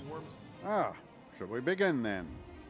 Ah, shall we begin then?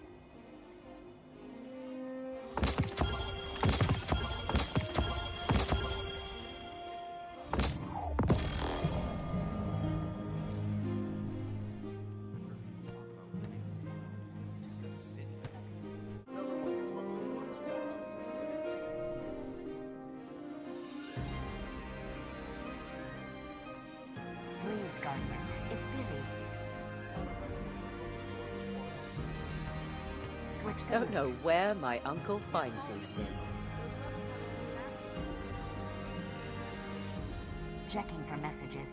Don't know where my uncle finds these things. Checking for messages.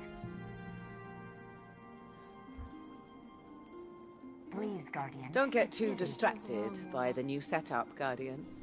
Please, Guardian. Don't get It's too busy. distracted by the new setup, Guardian.